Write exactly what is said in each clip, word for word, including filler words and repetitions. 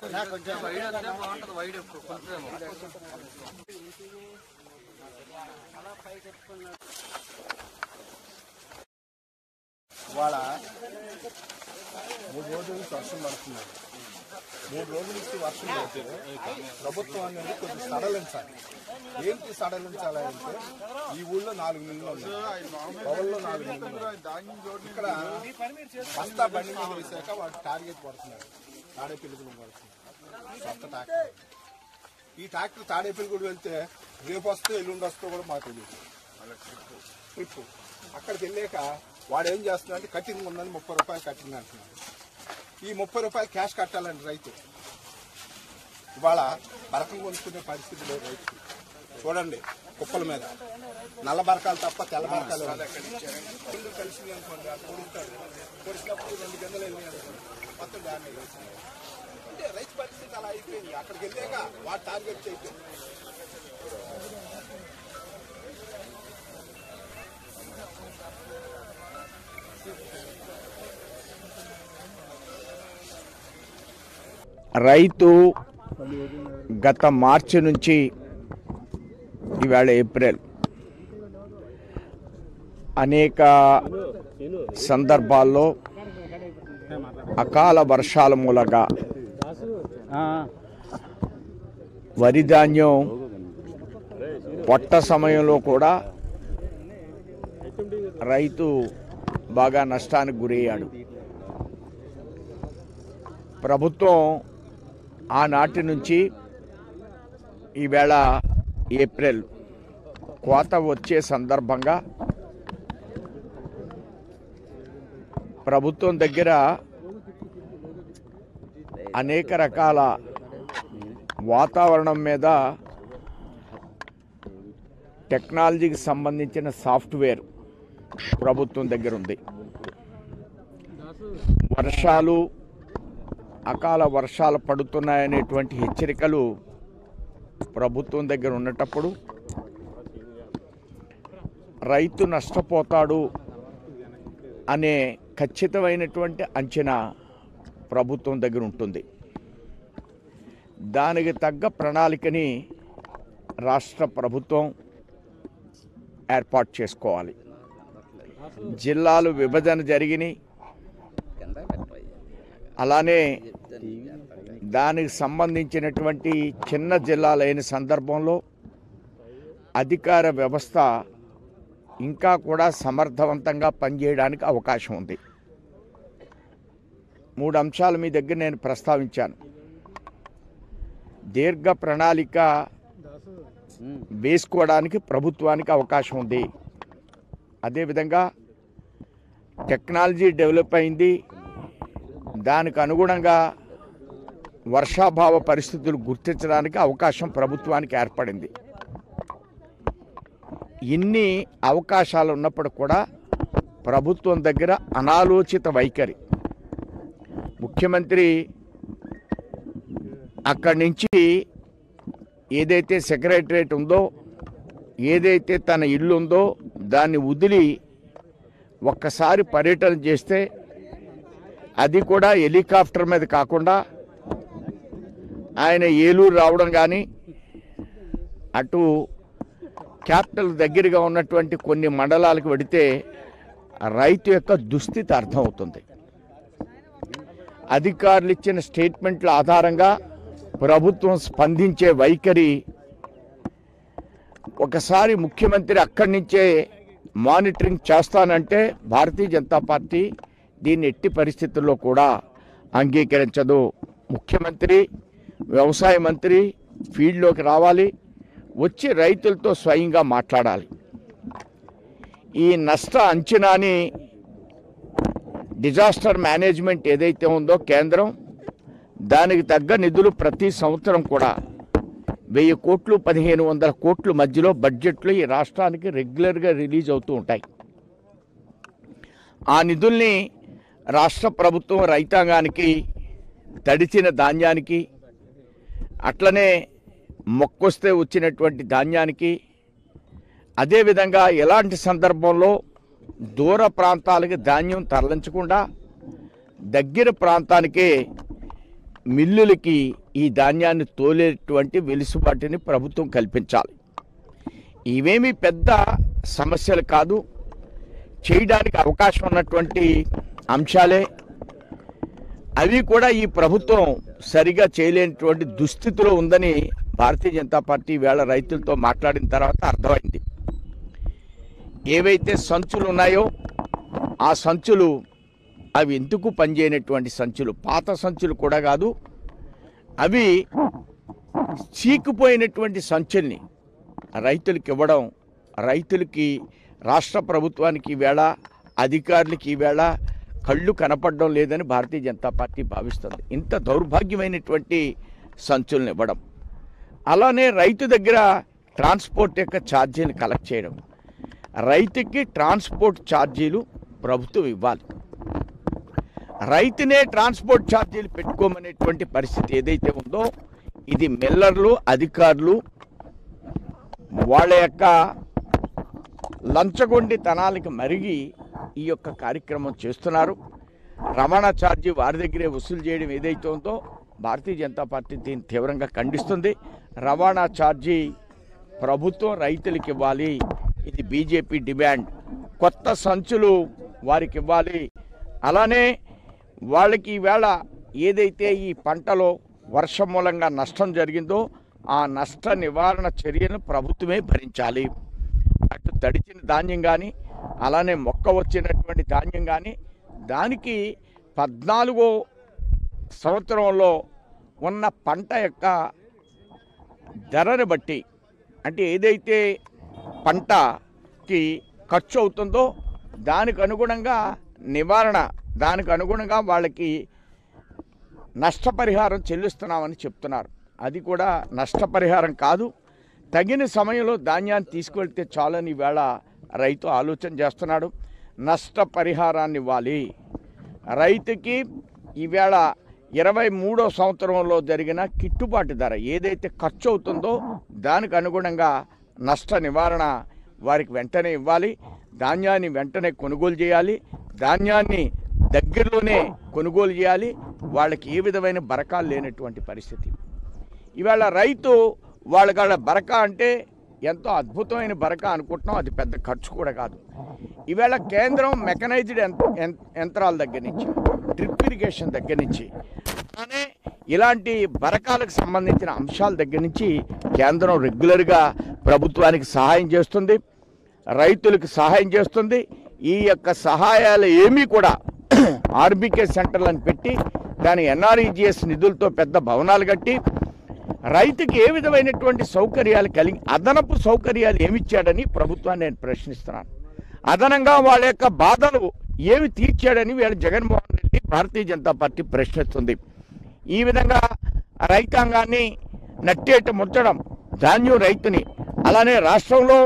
ఇవాళ మూడు రోజుల నుంచి వర్షం పడుతుంది. మూడు రోజుల నుంచి వర్షం పడితే ప్రభుత్వం అనేది కొంచెం సడలించాలి. ఏంటి సడలించాలి అంటే ఈ ఊళ్ళో నాలుగు నెలలు ఉన్నాయి, పవన్లో నాలుగు నెలలు. ఇక్కడ బస్తా బండి మీద వేసాక వాడు టార్గెట్ పడుతున్నారు, తాడేపల్లిగూడెం పడుతున్నారు కొత్త ట్రాక్టర్. ఈ ట్రాక్టర్ తాడేపల్లిగూడెం వెళ్తే రేపు వస్తే ఎల్లుండి వస్తే కూడా మాకు తెలియదు. ట్రిప్ అక్కడికి వెళ్ళాక వాడు ఏం చేస్తున్నాడంటే కటింగ్ ఉందని ముప్పై రూపాయలు కటింగ్ అంటున్నాడు. ఈ ముప్పై రూపాయలు క్యాష్ కట్టాలండి రైతు. ఇవాళ బరకం కొనుక్కునే పరిస్థితి లేదు రైతు. చూడండి కుప్పల మీద నల్ల బరకాలు తప్ప తెల్ల బరకాలు రెండు కలిసి అనుకోండి కొడుతాడు. కొడిసినప్పుడు రెండు గంటలు వెళ్ళి మొత్తం డ్యామేజ్ అవుతుంది. అంటే రైతు పరిస్థితి అలా అయిపోయింది. అక్కడికి వెళ్ళాక వాడు టార్గెట్ అయిపోయింది. రైతు గత మార్చి నుంచి ఇవాళ ఏప్రిల్ అనేక సందర్భాల్లో అకాల వర్షాల మూలంగా వరి ధాన్యం పొట్ట సమయంలో కూడా రైతు బాగా నష్టానికి గురయ్యాడు. ప్రభుత్వం ఆనాటి నుంచి ఈవేళ ఏప్రిల్ కోత వచ్చే సందర్భంగా ప్రభుత్వం దగ్గర అనేక రకాల వాతావరణం మీద టెక్నాలజీకి సంబంధించిన సాఫ్ట్వేర్ ప్రభుత్వం దగ్గర ఉంది. వర్షాలు అకాల వర్షాలు పడుతున్నాయనేటువంటి హెచ్చరికలు ప్రభుత్వం దగ్గర ఉన్నటప్పుడు రైతు నష్టపోతాడు అనే ఖచ్చితమైనటువంటి అంచనా ప్రభుత్వం దగ్గర ఉంటుంది. దానికి తగ్గ ప్రణాళికని రాష్ట్ర ప్రభుత్వం ఏర్పాటు చేసుకోవాలి. జిల్లాలు విభజన జరిగినాయి. అలానే దానికి సంబంధించినటువంటి చిన్న జిల్లాలైన సందర్భంలో అధికార వ్యవస్థ ఇంకా కూడా సమర్థవంతంగా పనిచేయడానికి అవకాశం ఉంది. మూడు అంశాలు మీ దగ్గర నేను ప్రస్తావించాను. దీర్ఘ ప్రణాళిక వేసుకోవడానికి ప్రభుత్వానికి అవకాశం ఉంది. అదేవిధంగా టెక్నాలజీ డెవలప్ అయింది. దానికి అనుగుణంగా వర్షాభావ పరిస్థితులు గుర్తించడానికి అవకాశం ప్రభుత్వానికి ఏర్పడింది. ఇన్ని అవకాశాలు ఉన్నప్పుడు కూడా ప్రభుత్వం దగ్గర అనాలోచిత వైఖరి. ముఖ్యమంత్రి అక్కడి నుంచి ఏదైతే సెక్రటరేట్ ఉందో, ఏదైతే తన ఇల్లు ఉందో దాన్ని వదిలి ఒక్కసారి పర్యటన చేస్తే అది కూడా హెలికాప్టర్ మీద కాకుండా ఆయన ఏలూరు రావడం కానీ, అటు క్యాపిటల్ దగ్గరగా ఉన్నటువంటి కొన్ని మండలాలకు వెడితే రైతు యొక్క దుస్థితి అర్థమవుతుంది. అధికారులు ఇచ్చిన స్టేట్మెంట్ల ఆధారంగా ప్రభుత్వం స్పందించే వైఖరి ఒకసారి ముఖ్యమంత్రి అక్కడి నుంచే మానిటరింగ్ చేస్తానంటే భారతీయ జనతా పార్టీ దీన్ని ఎట్టి పరిస్థితుల్లో కూడా అంగీకరించదు. ముఖ్యమంత్రి, వ్యవసాయ మంత్రి ఫీల్డ్లోకి రావాలి, వచ్చి రైతులతో స్వయంగా మాట్లాడాలి. ఈ నష్ట అంచనాని డిజాస్టర్ మేనేజ్మెంట్ ఏదైతే ఉందో కేంద్రం, దానికి తగ్గ నిధులు ప్రతి సంవత్సరం కూడా వెయ్యి కోట్లు పదిహేను వందల కోట్ల మధ్యలో బడ్జెట్లు ఈ రాష్ట్రానికి రెగ్యులర్గా రిలీజ్ అవుతూ ఉంటాయి. ఆ నిధుల్ని రాష్ట్ర ప్రభుత్వం రైతాంగానికి, తడిచిన ధాన్యానికి, అట్లనే మొక్కొస్తే వచ్చినటువంటి ధాన్యానికి, అదేవిధంగా ఎలాంటి సందర్భంలో దూర ప్రాంతాలకి ధాన్యం తరలించకుండా దగ్గర ప్రాంతానికే మిల్లులకి ఈ ధాన్యాన్ని తోలేటువంటి వెలుసుబాటుని ప్రభుత్వం కల్పించాలి. ఇవేమీ పెద్ద సమస్యలు కాదు, చేయడానికి అవకాశం ఉన్నటువంటి అంశాలే. అవి కూడా ఈ ప్రభుత్వం సరిగా చేయలేనటువంటి దుస్థితిలో ఉందని భారతీయ జనతా పార్టీ వేళ రైతులతో మాట్లాడిన తర్వాత అర్థమైంది. ఏవైతే సంచులు ఉన్నాయో ఆ సంచులు అవి ఎందుకు పనిచేయనటువంటి సంచులు, పాత సంచులు కూడా కాదు, అవి చీకిపోయినటువంటి సంచుల్ని రైతులకు ఇవ్వడం, రైతులకి రాష్ట్ర ప్రభుత్వానికి ఈవేళ అధికారులకి ఈవేళ కళ్ళు కనపడడం లేదని భారతీయ జనతా పార్టీ భావిస్తుంది. ఇంత దౌర్భాగ్యమైనటువంటి సంచులను ఇవ్వడం, అలానే రైతు దగ్గర ట్రాన్స్పోర్ట్ యొక్క ఛార్జీలు కలెక్ట్ చేయడం. రైతుకి ట్రాన్స్పోర్ట్ ఛార్జీలు ప్రభుత్వం ఇవ్వాలి. రైతునే ట్రాన్స్పోర్ట్ ఛార్జీలు పెట్టుకోమనేటువంటి పరిస్థితి ఏదైతే ఉందో ఇది మిల్లర్లు, అధికారులు వాళ్ళ యొక్క లంచగొండితనాలకు మరిగి ఈ యొక్క కార్యక్రమం చేస్తున్నారు. రవాణా ఛార్జీ వారి దగ్గరే వసూలు చేయడం ఏదైతే ఉందో భారతీయ జనతా పార్టీ దీన్ని తీవ్రంగా ఖండిస్తుంది. రవాణా ఛార్జీ ప్రభుత్వం రైతులకు ఇవ్వాలి, ఇది బీజేపీ డిమాండ్. కొత్త సంచులు వారికి ఇవ్వాలి. అలానే వాళ్ళకి ఈవేళ ఏదైతే ఈ పంటలో వర్షం మూలంగా నష్టం జరిగిందో ఆ నష్ట నివారణ చర్యను ప్రభుత్వమే భరించాలి. అటు తడిచిన ధాన్యం కానీ అలానే మొక్క వచ్చినటువంటి ధాన్యం కానీ దానికి పద్నాలుగో సంవత్సరంలో ఉన్న పంట యొక్క ధరని బట్టి, అంటే ఏదైతే పంటకి ఖర్చు అవుతుందో దానికి అనుగుణంగా నివారణ, దానికి అనుగుణంగా వాళ్ళకి నష్టపరిహారం చెల్లిస్తున్నామని చెప్తున్నారు. అది కూడా నష్టపరిహారం కాదు, తగిన సమయంలో ధాన్యాన్ని తీసుకువెళ్తే చాలని ఈవేళ రైతు ఆలోచన చేస్తున్నాడు. నష్టపరిహారాన్ని ఇవ్వాలి రైతుకి. ఈవేళ ఇరవై మూడో సంవత్సరంలో జరిగిన గిట్టుబాటు ధర ఏదైతే ఖర్చు అవుతుందో దానికి అనుగుణంగా నష్ట నివారణ వారికి వెంటనే ఇవ్వాలి. ధాన్యాన్ని వెంటనే కొనుగోలు చేయాలి, ధాన్యాన్ని దగ్గరలోనే కొనుగోలు చేయాలి. వాళ్ళకి ఏ విధమైన బరకాలు లేనటువంటి పరిస్థితి. ఇవాళ రైతు వాళ్ళ బరక అంటే ఎంతో అద్భుతమైన బరక అనుకుంటున్నాం, అది పెద్ద ఖర్చు కూడా కాదు. ఈవేళ కేంద్రం మెకనైజ్డ్ యంత్రాల దగ్గర నుంచి, డ్రిప్ ఇరిగేషన్ దగ్గర నుంచి, అలానే ఇలాంటి బరకాలకు సంబంధించిన అంశాల దగ్గర నుంచి కేంద్రం రెగ్యులర్గా ప్రభుత్వానికి సహాయం చేస్తుంది, రైతులకు సహాయం చేస్తుంది. ఈ యొక్క సహాయాలు ఏమీ కూడా ఆర్బీకే సెంటర్లను పెట్టి దాని ఎన్ఆర్ఈజీఎస్ నిధులతో పెద్ద భవనాలు కట్టి రైతుకి ఏ విధమైనటువంటి సౌకర్యాలు కలిగి అదనపు సౌకర్యాలు ఏమిచ్చాడని ప్రభుత్వాన్ని నేను ప్రశ్నిస్తున్నాను. అదనంగా వాళ్ళ యొక్క బాధలు ఏమి తీర్చాడని వీళ్ళ జగన్మోహన్ రెడ్డి భారతీయ జనతా పార్టీ ప్రశ్నిస్తుంది. ఈ విధంగా రైతాంగాన్ని నట్టేట ముంచడం, ధాన్యం రైతుని, అలానే రాష్ట్రంలో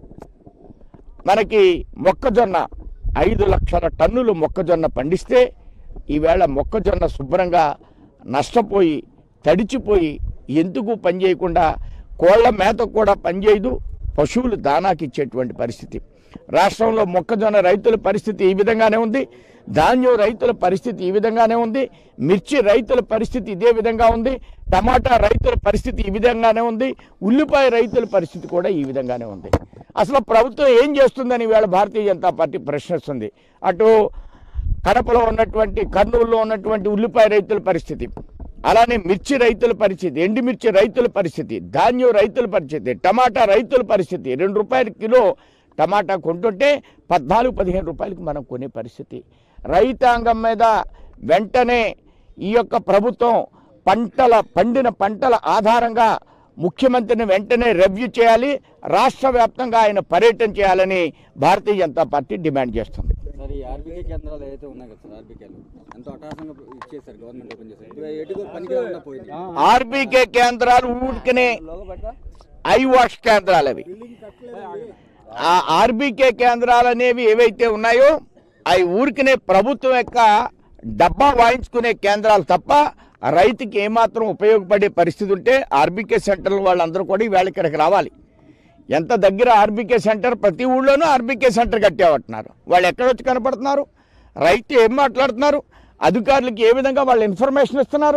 మనకి మొక్కజొన్న ఐదు లక్షల టన్నులు మొక్కజొన్న పండిస్తే ఈవేళ మొక్కజొన్న శుభ్రంగా నష్టపోయి తడిచిపోయి ఎందుకు పనిచేయకుండా కోళ్ల మేత కూడా పనిచేయదు, పశువులు దానాకి ఇచ్చేటువంటి పరిస్థితి. రాష్ట్రంలో మొక్కజొన్న రైతుల పరిస్థితి ఈ విధంగానే ఉంది, ధాన్యం రైతుల పరిస్థితి ఈ విధంగానే ఉంది, మిర్చి రైతుల పరిస్థితి ఇదే విధంగా ఉంది, టమాటా రైతుల పరిస్థితి ఈ విధంగానే ఉంది, ఉల్లిపాయ రైతుల పరిస్థితి కూడా ఈ విధంగానే ఉంది. అసలు ప్రభుత్వం ఏం చేస్తుందని ఈవేళ భారతీయ జనతా పార్టీ ప్రశ్నిస్తుంది. అటు కడపలో ఉన్నటువంటి, కర్నూలులో ఉన్నటువంటి ఉల్లిపాయ రైతుల పరిస్థితి, అలానే మిర్చి రైతుల పరిస్థితి, ఎండుమిర్చి రైతుల పరిస్థితి, ధాన్యం రైతుల పరిస్థితి, టమాటా రైతుల పరిస్థితి. రెండు రూపాయల కిలో టమాటా కొంటుంటే పద్నాలుగు పదిహేను రూపాయలకి మనం కొనే పరిస్థితి. రైతాంగం మీద వెంటనే ఈ యొక్క ప్రభుత్వం పంటల పండిన పంటల ఆధారంగా ముఖ్యమంత్రిని వెంటనే రివ్యూ చేయాలి, రాష్ట్ర వ్యాప్తంగా ఆయన పర్యటన చేయాలని భారతీయ జనతా పార్టీ డిమాండ్ చేస్తుంది. సార్, ఈ ఆర్బీకే కేంద్రాలు ఏదైతే ఉన్నాయి కదా సార్, ఆర్బీకేలు ఎంతో అటాసంగా ఇచ్చేసారు, గవర్నమెంట్ ఓపెన్ చేశారు, ఎటుకో పనికి రాకుండా పోయింది. ఆర్బీకే కేంద్రాలు ఊరికనే ఐ వాష్ కేంద్రాలు అవి. ఆ ఆర్బీకే కేంద్రాలు అనేవి ఏవైతే ఉన్నాయో అవి ఊరికనే ప్రభుత్వం యొక్క డబ్బా వాయించుకునే కేంద్రాలు తప్ప రైతుకి ఏమాత్రం ఉపయోగపడే పరిస్థితి ఉంటే ఆర్బీకే సెంటర్లు వాళ్ళందరూ కూడా ఈవేళ ఇక్కడికి రావాలి. ఎంత దగ్గర ఆర్బీకే సెంటర్, ప్రతి ఊళ్ళోనూ ఆర్బీకే సెంటర్ కట్టేమంటున్నారు. వాళ్ళు ఎక్కడొచ్చి కనపడుతున్నారు, రైతు ఏం మాట్లాడుతున్నారు, అధికారులకు ఏ విధంగా వాళ్ళు ఇన్ఫర్మేషన్ ఇస్తున్నారు,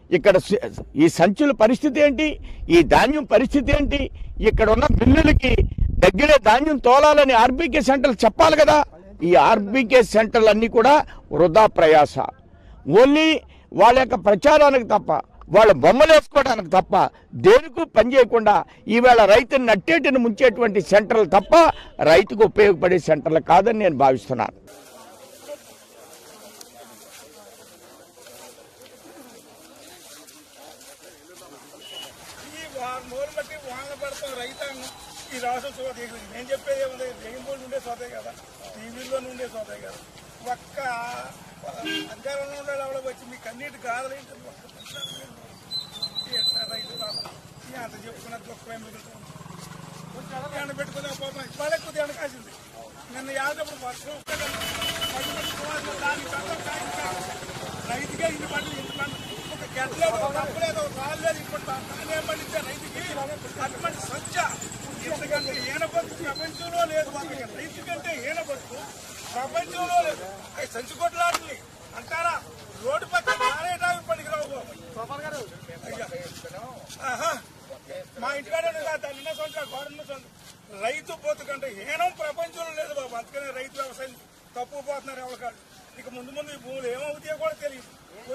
ఇక్కడ ఈ సంచుల పరిస్థితి ఏంటి, ఈ ధాన్యం పరిస్థితి ఏంటి, ఇక్కడ ఉన్న మిల్లులకి దగ్గరే ధాన్యం తోలాలని ఆర్బీకే సెంటర్లు చెప్పాలి కదా. ఈ ఆర్బీకే సెంటర్లు అన్నీ కూడా వృధా ప్రయాస. ఓన్లీ వాళ్ళ యొక్క ప్రచారానికి తప్ప, వాళ్ళ బొమ్మలు వేసుకోవడానికి తప్ప దేనికి పని చేయకుండా ఈవేళ రైతుని నట్టేటిని ముంచేటువంటి సెంటర్లు తప్ప రైతుకు ఉపయోగపడే సెంటర్లు కాదని నేను భావిస్తున్నాను. రైతాంగం ఈ రాష్ట్రం చూడ నేను చెప్పేది ఏముంది, రెయిన్బో నుండే సోతాయి కదా, టీవీలో నుండే సోతాయి కదా. ఒక్క అధికారంలో ఉండే లెవెల్ వచ్చి మీకు అన్నిటి కాదలేంటి ఎట్లా రైతు కాదు అంత చెప్పుకున్న దుఃఖమే మిగులుతుంది. ఎండ పెట్టుకునే పోతాం ఇవాళ ఎక్కువ ఎండ కాసింది. నిన్న యాదప్పుడు వర్షం దానికి రైతుగా ఇన్ని పంటలు ఇంటి పంట ఒక గెట్టలేదు, తప్పలేదు, రాలేదు. ఇప్పుడు దాన్ని పండించే రైతుకి అటువంటి స్వచ్ఛ ఎందుకంటే ఈయన బతుకు ప్రపంచంలో లేదు. రైతు కంటే ఈయన బతుకు ప్రపంచంలో లేదు. అవి సంచి కొట్లాడుతుంది అంటారా? రోడ్డు పక్కన మానేటానికి పనికిరావు. మా ఇంటికాడే దాన్ని ఉన్న సంవత్సరాలు గోడన్న సంవత్సరం రైతు బతుకంటే హీనం ప్రపంచంలో లేదు బాబు. అందుకనే రైతు వ్యవసాయం తప్పు పోతున్నారు ఎవరికాడు. ఇక ముందు ముందు ఈ భూములు ఏమవుతాయో కూడా తెలియదు.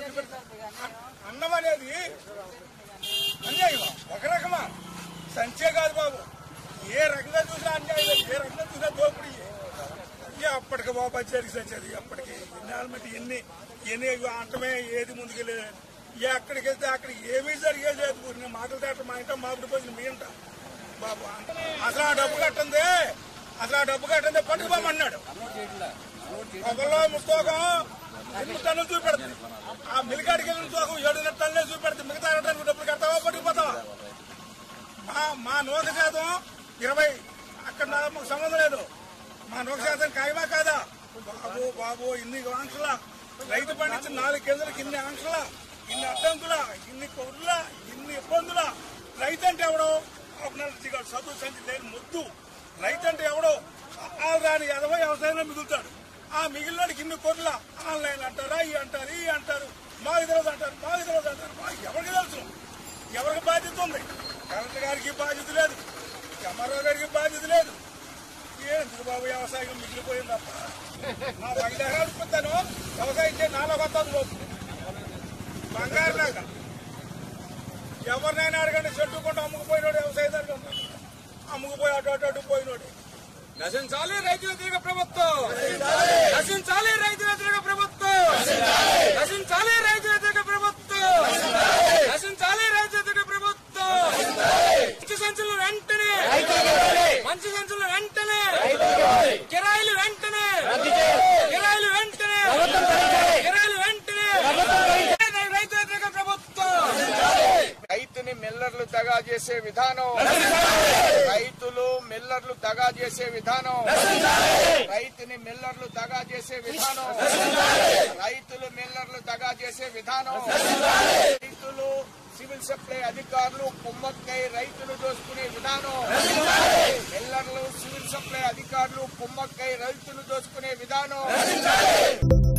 అన్నం అనేది అన్యాయమా? ఒక రకమా? సంచే కాదు బాబు. ఏ రకంగా చూసినా అన్యాయం, ఏ రకంగా చూసినా దోపిడీ. అప్పటికి బాబు వచ్చేది సచ్చేది అప్పటికి ఎన్ని ఎన్ని ఎన్ని అంటమే ఏది ముందుకెళ్ళేది. ఎక్కడికి వెళ్తే అక్కడ ఏమీ జరిగేది లేదు. మాటలు తేట మా ఇంట మామిడి పోయింది మీ ఇంట బాబు. అసలు ఆ డబ్బు కట్టింది అసలు ఆ డబ్బు కట్టింది పట్టుకోమన్నాడు. ఒకళ్ళు ముస్తోకం ఎనిమిది టన్నులు చూపెడుతుంది. ఆ మిలికాడికి వెళ్ళిన తోకం ఏడున్నర టన్నులే చూపెడుతుంది. మిగతా టన్నులు డబ్బులు కడతావా పట్టుకుపోతావా? మా నూక శాతం ఇరవై అక్కడ నాకు సంబంధం లేదు. మా నూక శాతం ఖాయమా కాదా? బాబు బాబు ఇన్ని ఆంక్షల రైతు పండించిన నాలుగు కేంద్రాలకు ఇన్ని ఆంక్షల, ఇన్ని అడ్డంకుల, ఇన్ని కొర్ల, ఇన్ని ఇబ్బందుల. రైతు అంటే ఎవడో చదువు సంచి లేని ముద్దు. రైతు అంటే ఎవడో రాని ఎదవ వ్యవసాయంలో మిగులుతాడు. ఆ మిగిలినోడికి ఇన్ని కొర్ల ఆన్లైన్ అంటారా, ఈ అంటారు, ఈ అంటారు, మాకు తెలియదు అంటారు, మాకు తెలియదు అంటారు. ఎవరికి తెలుసు? ఎవరికి బాధ్యత ఉంది? కలెక్టర్ గారికి బాధ్యత లేదు, ఎంఆర్ఓ గారికి బాధ్యత లేదు. ఎందుకు బాబు వ్యవసాయం మిగిలిపోయింది తప్ప. మా ఐదు ఎకరాలు పుట్టాను వ్యవసాయం చేసి నాలుగు వస్తుంది పోతుంది బంగారు లాగా. ఎవరినైనా అడగండి, చెట్టుకుంటూ అమ్ముకుపోయినోడు వ్యవసాయదారుగా ఉన్నాడు. అమ్ముకుపోయి అటు అటు అటు పోయినోడు. నశించాలి రైతు వ్యతిరేక ప్రభుత్వం, నశించాలి రైతు వ్యతిరేక ప్రభుత్వం, నశించాలి రైతు వ్యతిరేక ప్రభుత్వం, నశించాలి రైతు వ్యతిరేక ప్రభుత్వం. మంచి సంచులు వెంటనే, మంచి సంచులు వెంటనే, కిరాయిలు వెంటనే, కిరాయిలు వెంటనే, కిరాయిలు వెంటనే. రైతు వ్యతిరేక ప్రభుత్వం. రైతుని మిల్లర్లు దగా చేసే విధానం, రైతులు మిల్లర్లు దగా చేసే విధానం, రైతుని మిల్లర్లు దగా చేసే విధానం, రైతులు మిల్లర్లు దగా చేసే విధానం, రైతులు సివిల్ సప్లై అధికారులు కుమ్మక్కై రైతులు దోచుకునే విధానం, మిల్లర్లు సివిల్ సప్లై అధికారులు కుమ్మక్కై రైతులు దోచుకునే విధానం.